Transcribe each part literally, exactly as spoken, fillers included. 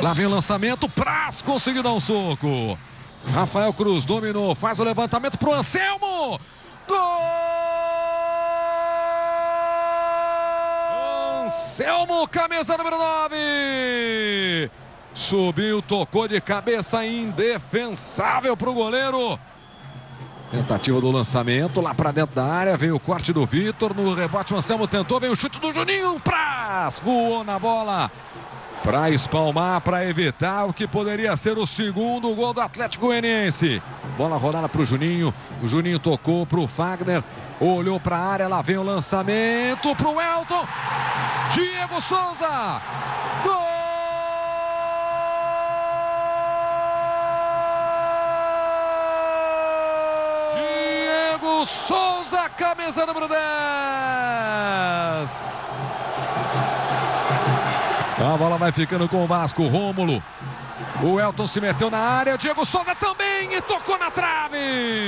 Lá vem o lançamento, Praz conseguiu dar um soco. Rafael Cruz dominou, faz o levantamento pro Anselmo. Gol! Anselmo, camisa número nove. Subiu, tocou de cabeça, indefensável pro goleiro. Tentativa do lançamento, lá para dentro da área, veio o corte do Vitor, no rebote o Anselmo tentou, veio o chute do Juninho, Praz voou na bola para espalmar, para evitar o que poderia ser o segundo gol do Atlético Goianiense. Bola rolada para o Juninho, o Juninho tocou para o Fagner, olhou para a área, lá vem o lançamento para o Elton, Diego Souza, gol! Souza, camisa número dez. A bola vai ficando com o Vasco, Rômulo. O Elton se meteu na área, o Diego Souza também e tocou na trave.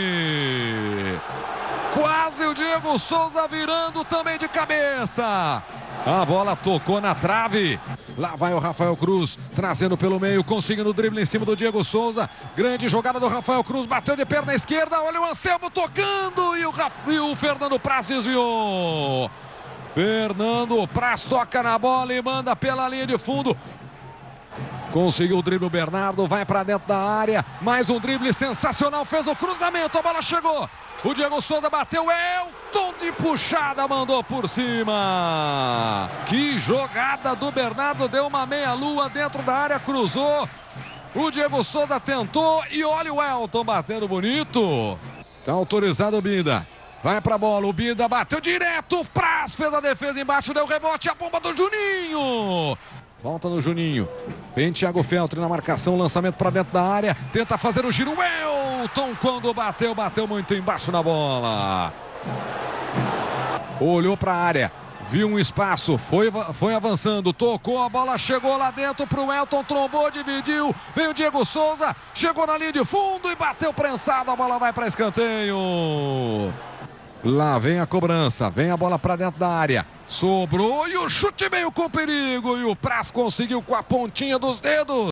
Quase o Diego Souza virando também de cabeça. A bola tocou na trave. Lá vai o Rafael Cruz, trazendo pelo meio, conseguindo o drible em cima do Diego Souza. Grande jogada do Rafael Cruz, bateu de perna esquerda. Olha o Anselmo tocando e o, Raf... e o Fernando Praz desviou. Fernando Praz toca na bola e manda pela linha de fundo. Conseguiu o drible o Bernardo, vai para dentro da área. Mais um drible sensacional, fez o cruzamento, a bola chegou. O Diego Souza bateu, Elton de puxada, mandou por cima. Que jogada do Bernardo, deu uma meia-lua dentro da área, cruzou. O Diego Souza tentou e olha o Elton batendo bonito. Tá autorizado o Binda. Vai pra bola, o Binda bateu direto, Praz fez a defesa embaixo, deu rebote, a bomba do Juninho. Volta no Juninho. Tem Thiago Feltri na marcação, lançamento para dentro da área. Tenta fazer o giro. Elton, quando bateu, bateu muito embaixo na bola. Olhou para a área. Viu um espaço. Foi, foi avançando. Tocou a bola. Chegou lá dentro para o Elton. Trombou, dividiu. Veio o Diego Souza. Chegou na linha de fundo e bateu prensado. A bola vai para escanteio. Lá vem a cobrança. Vem a bola para dentro da área. Sobrou e o chute meio com perigo. E o Praz conseguiu com a pontinha dos dedos.